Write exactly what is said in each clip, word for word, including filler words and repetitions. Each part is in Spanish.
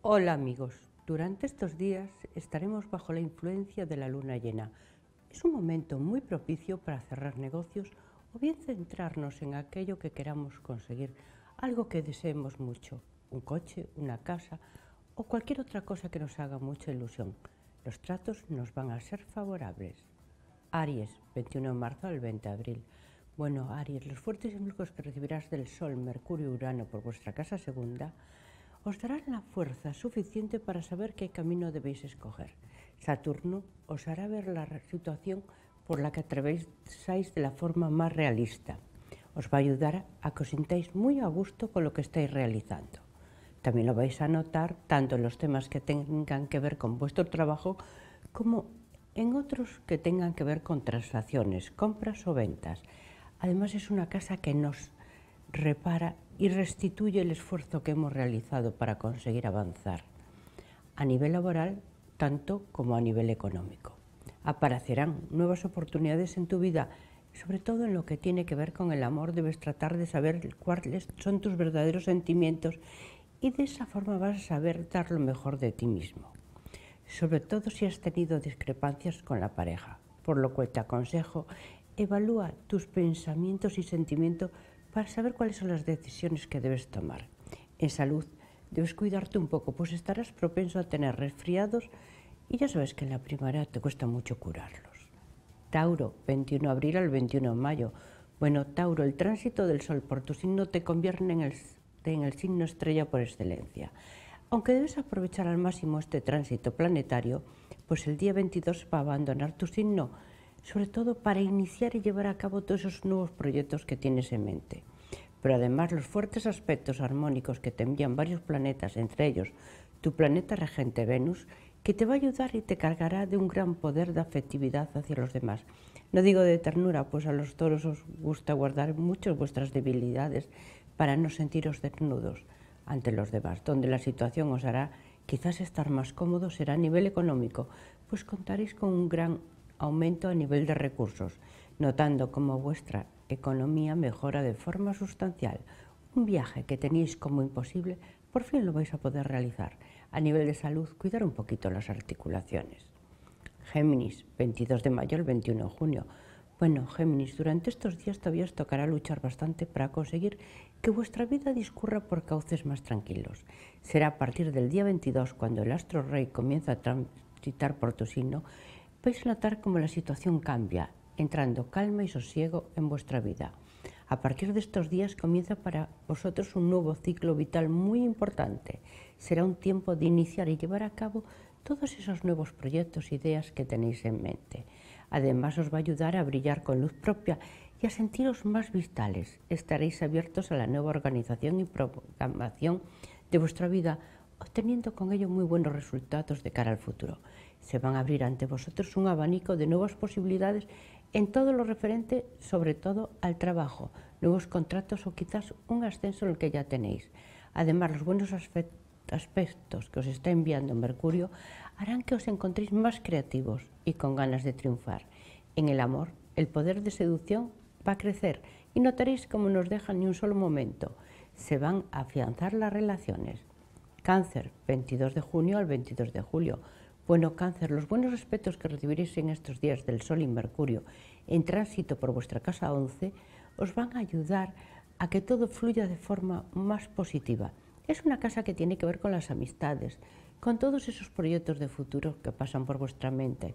Hola amigos, durante estos días estaremos bajo la influencia de la luna llena. Es un momento muy propicio para cerrar negocios o bien centrarnos en aquello que queramos conseguir, algo que deseemos mucho, un coche, una casa o cualquier otra cosa que nos haga mucha ilusión. Los tratos nos van a ser favorables. Aries, veintiuno de marzo al veinte de abril. Bueno, Aries, los fuertes influjos que recibirás del Sol, Mercurio y Urano por vuestra casa segunda os darán la fuerza suficiente para saber qué camino debéis escoger. Saturno os hará ver la situación por la que atravesáis de la forma más realista. Os va a ayudar a que os sintáis muy a gusto con lo que estáis realizando. También lo vais a notar tanto en los temas que tengan que ver con vuestro trabajo como en otros que tengan que ver con transacciones, compras o ventas. Además es una casa que nos repara y restituye el esfuerzo que hemos realizado para conseguir avanzar, a nivel laboral tanto como a nivel económico. Aparecerán nuevas oportunidades en tu vida, sobre todo en lo que tiene que ver con el amor. Debes tratar de saber cuáles son tus verdaderos sentimientos y de esa forma vas a saber dar lo mejor de ti mismo, sobre todo si has tenido discrepancias con la pareja, por lo cual te aconsejo evalúa tus pensamientos y sentimientos para saber cuáles son las decisiones que debes tomar. En salud debes cuidarte un poco, pues estarás propenso a tener resfriados y ya sabes que en la primavera te cuesta mucho curarlos. Tauro, veintiuno de abril al veintiuno de mayo. Bueno, Tauro, el tránsito del Sol por tu signo te convierte en el, en el signo estrella por excelencia. Aunque debes aprovechar al máximo este tránsito planetario, pues el día veintidós va a abandonar tu signo, sobre todo para iniciar y llevar a cabo todos esos nuevos proyectos que tienes en mente. Pero además los fuertes aspectos armónicos que te envían varios planetas, entre ellos tu planeta regente Venus, que te va a ayudar y te cargará de un gran poder de afectividad hacia los demás. No digo de ternura, pues a los toros os gusta guardar mucho vuestras debilidades para no sentiros desnudos ante los demás. Donde la situación os hará quizás estar más cómodo será a nivel económico, pues contaréis con un gran aumento a nivel de recursos, notando cómo vuestra economía mejora de forma sustancial. Un viaje que teníais como imposible, por fin lo vais a poder realizar. A nivel de salud, cuidar un poquito las articulaciones. Géminis, veintidós de mayo al veintiuno de junio. Bueno, Géminis, durante estos días todavía os tocará luchar bastante para conseguir que vuestra vida discurra por cauces más tranquilos. Será a partir del día veintidós, cuando el astro rey comienza a transitar por tu signo, vais a notar cómo la situación cambia, entrando calma y sosiego en vuestra vida. A partir de estos días comienza para vosotros un nuevo ciclo vital muy importante. Será un tiempo de iniciar y llevar a cabo todos esos nuevos proyectos e ideas que tenéis en mente. Además os va a ayudar a brillar con luz propia y a sentiros más vitales. Estaréis abiertos a la nueva organización y programación de vuestra vida, obteniendo con ello muy buenos resultados de cara al futuro. Se van a abrir ante vosotros un abanico de nuevas posibilidades en todo lo referente, sobre todo al trabajo, nuevos contratos o quizás un ascenso en el que ya tenéis. Además, los buenos aspectos que os está enviando Mercurio harán que os encontréis más creativos y con ganas de triunfar. En el amor, el poder de seducción va a crecer y notaréis cómo no os dejan ni un solo momento. Se van a afianzar las relaciones. Cáncer, veintidós de junio al veintidós de julio. Bueno, Cáncer, los buenos aspectos que recibiréis en estos días del Sol y Mercurio en tránsito por vuestra casa once os van a ayudar a que todo fluya de forma más positiva. Es una casa que tiene que ver con las amistades, con todos esos proyectos de futuro que pasan por vuestra mente.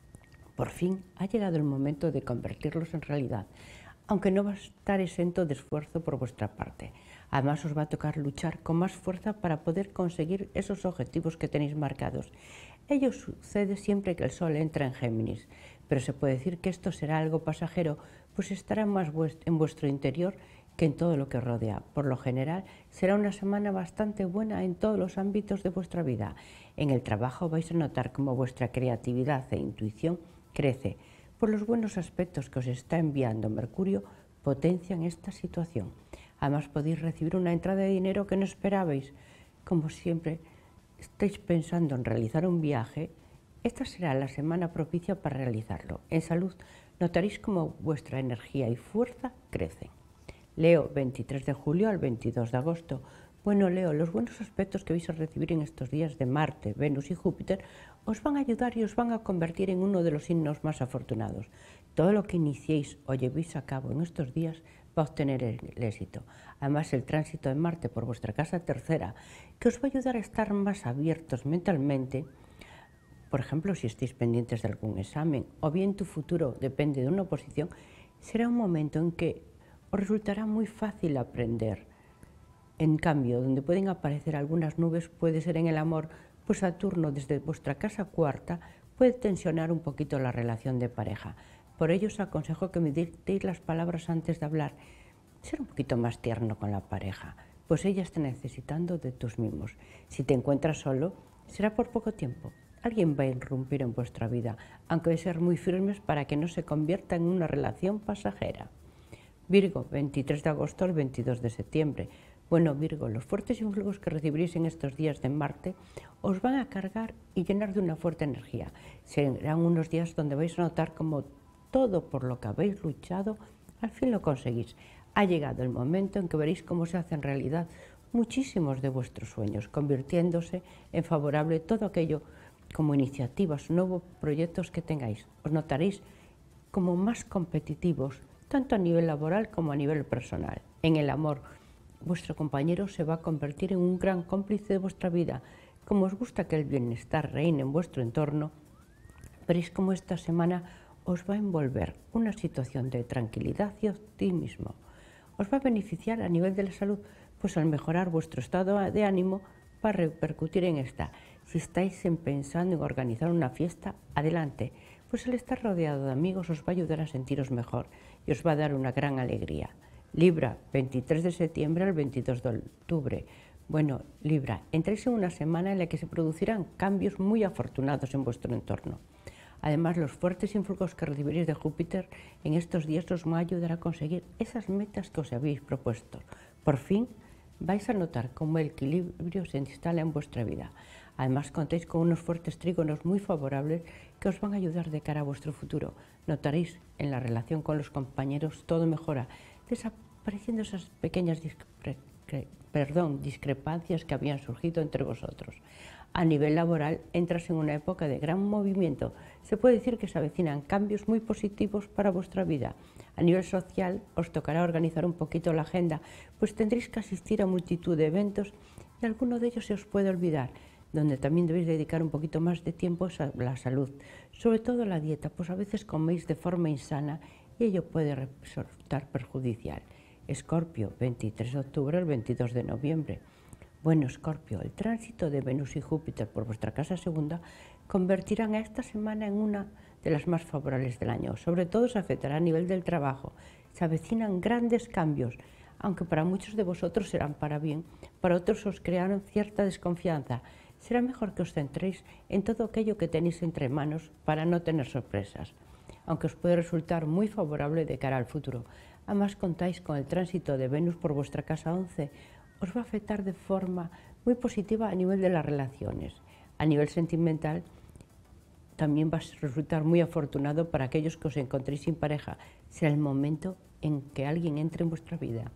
Por fin ha llegado el momento de convertirlos en realidad, aunque no va a estar exento de esfuerzo por vuestra parte. Además os va a tocar luchar con más fuerza para poder conseguir esos objetivos que tenéis marcados. Ello sucede siempre que el Sol entra en Géminis, pero se puede decir que esto será algo pasajero, pues estará más en vuestro interior que en todo lo que rodea. Por lo general, será una semana bastante buena en todos los ámbitos de vuestra vida. En el trabajo vais a notar cómo vuestra creatividad e intuición crece, por los buenos aspectos que os está enviando Mercurio potencian esta situación. Además podéis recibir una entrada de dinero que no esperabais. Como siempre estáis pensando en realizar un viaje, esta será la semana propicia para realizarlo. En salud notaréis cómo vuestra energía y fuerza crecen. Leo, veintitrés de julio al veintidós de agosto. Bueno, Leo, los buenos aspectos que vais a recibir en estos días de Marte, Venus y Júpiter os van a ayudar y os van a convertir en uno de los signos más afortunados. Todo lo que iniciéis o llevéis a cabo en estos días va a obtener el, el éxito. Además, el tránsito de Marte por vuestra casa tercera, que os va a ayudar a estar más abiertos mentalmente. Por ejemplo, si estáis pendientes de algún examen o bien tu futuro depende de una oposición, será un momento en que os resultará muy fácil aprender. En cambio, donde pueden aparecer algunas nubes puede ser en el amor, pues Saturno desde vuestra casa cuarta puede tensionar un poquito la relación de pareja. Por ello os aconsejo que meditéis las palabras antes de hablar, ser un poquito más tierno con la pareja, pues ella está necesitando de tus mimos. Si te encuentras solo, será por poco tiempo. Alguien va a irrumpir en vuestra vida, aunque hay que ser muy firmes para que no se convierta en una relación pasajera. Virgo, veintitrés de agosto al veintidós de septiembre. Bueno, Virgo, los fuertes influjos que recibiréis en estos días de Marte os van a cargar y llenar de una fuerte energía. Serán unos días donde vais a notar como todo por lo que habéis luchado, al fin lo conseguís. Ha llegado el momento en que veréis cómo se hacen realidad muchísimos de vuestros sueños, convirtiéndose en favorable todo aquello como iniciativas, nuevos proyectos que tengáis. Os notaréis como más competitivos, tanto a nivel laboral como a nivel personal. En el amor, vuestro compañero se va a convertir en un gran cómplice de vuestra vida. Como os gusta que el bienestar reine en vuestro entorno, veréis cómo esta semana os va a envolver una situación de tranquilidad y optimismo. Os va a beneficiar a nivel de la salud, pues al mejorar vuestro estado de ánimo va a repercutir en esta. Si estáis pensando en organizar una fiesta, adelante, pues el estar rodeado de amigos os va a ayudar a sentiros mejor y os va a dar una gran alegría. Libra, veintitrés de septiembre al veintidós de octubre. Bueno, Libra, entráis en una semana en la que se producirán cambios muy afortunados en vuestro entorno. Además, los fuertes influjos que recibiréis de Júpiter en estos días os van a ayudar a conseguir esas metas que os habéis propuesto. Por fin, vais a notar cómo el equilibrio se instala en vuestra vida. Además, contáis con unos fuertes trígonos muy favorables que os van a ayudar de cara a vuestro futuro. Notaréis en la relación con los compañeros todo mejora, desapareciendo esas pequeñas discre perdón, discrepancias que habían surgido entre vosotros. A nivel laboral, entras en una época de gran movimiento. Se puede decir que se avecinan cambios muy positivos para vuestra vida. A nivel social, os tocará organizar un poquito la agenda, pues tendréis que asistir a multitud de eventos y alguno de ellos se os puede olvidar, donde también debéis dedicar un poquito más de tiempo a la salud, sobre todo la dieta, pues a veces coméis de forma insana y ello puede resultar perjudicial. Escorpio, veintitrés de octubre al veintidós de noviembre. Bueno, Escorpio, el tránsito de Venus y Júpiter por vuestra casa segunda convertirán a esta semana en una de las más favorables del año. Sobre todo se afectará a nivel del trabajo. Se avecinan grandes cambios, aunque para muchos de vosotros serán para bien, para otros os crearán cierta desconfianza. Será mejor que os centréis en todo aquello que tenéis entre manos para no tener sorpresas, aunque os puede resultar muy favorable de cara al futuro. Además, contáis con el tránsito de Venus por vuestra casa once, os va a afectar de forma muy positiva a nivel de las relaciones. A nivel sentimental, también va a resultar muy afortunado para aquellos que os encontréis sin pareja. Será el momento en que alguien entre en vuestra vida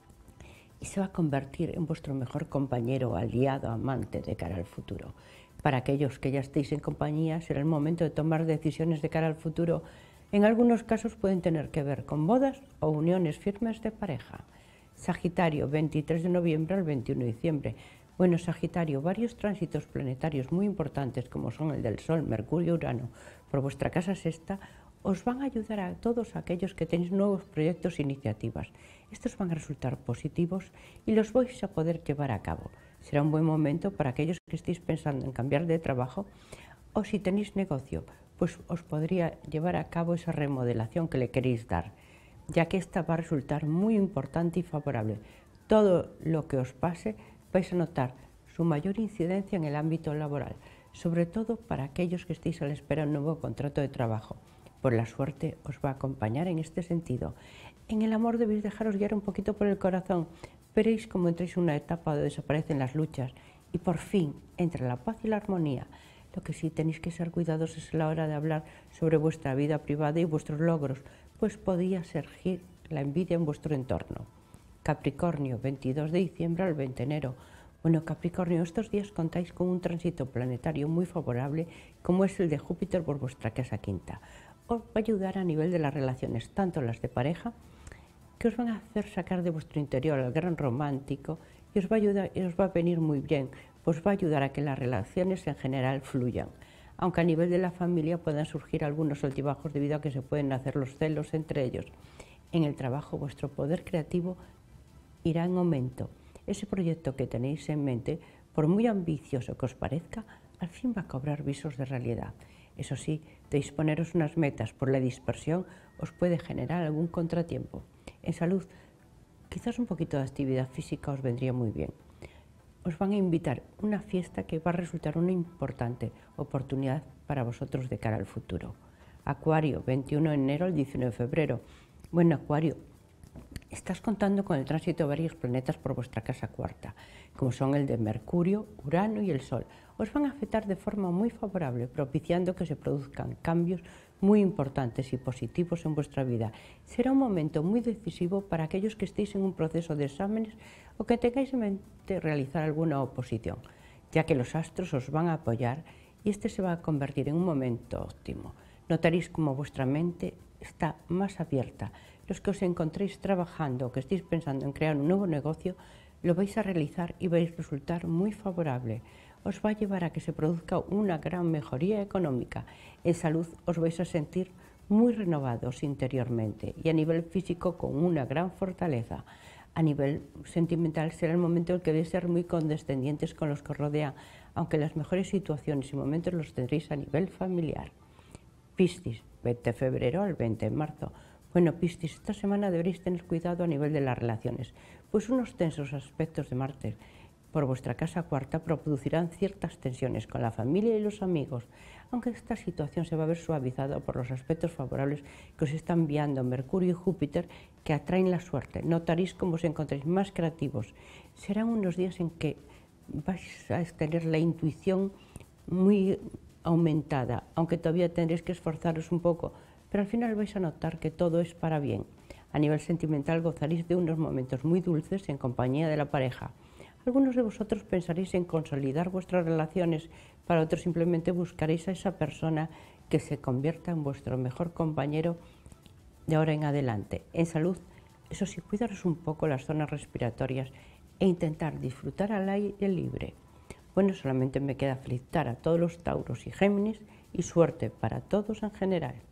y se va a convertir en vuestro mejor compañero, aliado, amante de cara al futuro. Para aquellos que ya estéis en compañía, será el momento de tomar decisiones de cara al futuro. En algunos casos pueden tener que ver con bodas o uniones firmes de pareja. Sagitario, veintitrés de noviembre al veintiuno de diciembre. Bueno, Sagitario, varios tránsitos planetarios muy importantes como son el del Sol, Mercurio y Urano por vuestra casa sexta os van a ayudar a todos aquellos que tenéis nuevos proyectos e iniciativas. Estos van a resultar positivos y los vais a poder llevar a cabo. Será un buen momento para aquellos que estéis pensando en cambiar de trabajo o si tenéis negocio, pues os podría llevar a cabo esa remodelación que le queréis dar, ya que esta va a resultar muy importante y favorable. Todo lo que os pase vais a notar su mayor incidencia en el ámbito laboral, sobre todo para aquellos que estéis a la espera de un nuevo contrato de trabajo. Pues la suerte os va a acompañar en este sentido. En el amor debéis dejaros guiar un poquito por el corazón. Veréis cómo entréis en una etapa donde desaparecen las luchas y por fin entra la paz y la armonía. Lo que sí tenéis que ser cuidadosos es la hora de hablar sobre vuestra vida privada y vuestros logros, pues podría surgir la envidia en vuestro entorno. Capricornio, veintidós de diciembre al veinte de enero. Bueno, Capricornio, estos días contáis con un tránsito planetario muy favorable, como es el de Júpiter por vuestra casa quinta. Os va a ayudar a nivel de las relaciones, tanto las de pareja, que os van a hacer sacar de vuestro interior al gran romántico, y os va a ayudar, y os va a venir muy bien, pues va a ayudar a que las relaciones en general fluyan. Aunque a nivel de la familia puedan surgir algunos altibajos debido a que se pueden hacer los celos entre ellos. En el trabajo, vuestro poder creativo irá en aumento. Ese proyecto que tenéis en mente, por muy ambicioso que os parezca, al fin va a cobrar visos de realidad. Eso sí, de disponeros unas metas por la dispersión os puede generar algún contratiempo. En salud, quizás un poquito de actividad física os vendría muy bien. Os van a invitar a una fiesta que va a resultar una importante oportunidad para vosotros de cara al futuro. Acuario, veintiuno de enero al diecinueve de febrero. Bueno, Acuario, estás contando con el tránsito de varios planetas por vuestra casa cuarta, como son el de Mercurio, Urano y el Sol. Os van a afectar de forma muy favorable, propiciando que se produzcan cambios muy importantes y positivos en vuestra vida. Será un momento muy decisivo para aquellos que estéis en un proceso de exámenes o que tengáis en mente realizar alguna oposición, ya que los astros os van a apoyar y este se va a convertir en un momento óptimo. Notaréis como vuestra mente está más abierta. Los que os encontréis trabajando o que estéis pensando en crear un nuevo negocio, lo vais a realizar y vais a resultar muy favorable. Os va a llevar a que se produzca una gran mejoría económica. En salud os vais a sentir muy renovados interiormente y a nivel físico con una gran fortaleza. A nivel sentimental será el momento en el que debéis ser muy condescendientes con los que os rodean, aunque las mejores situaciones y momentos los tendréis a nivel familiar. Piscis, veinte de febrero al veinte de marzo. Bueno, Piscis, esta semana deberéis tener cuidado a nivel de las relaciones, pues unos tensos aspectos de Marte por vuestra casa cuarta producirán ciertas tensiones con la familia y los amigos, aunque esta situación se va a ver suavizada por los aspectos favorables que os están enviando Mercurio y Júpiter, que atraen la suerte. Notaréis cómo os encontréis más creativos. Serán unos días en que vais a tener la intuición muy aumentada, aunque todavía tendréis que esforzaros un poco, pero al final vais a notar que todo es para bien. A nivel sentimental gozaréis de unos momentos muy dulces en compañía de la pareja. Algunos de vosotros pensaréis en consolidar vuestras relaciones, para otros simplemente buscaréis a esa persona que se convierta en vuestro mejor compañero de ahora en adelante. En salud, eso sí, cuidaros un poco las zonas respiratorias e intentar disfrutar al aire libre. Bueno, solamente me queda felicitar a todos los Tauros y Géminis y suerte para todos en general.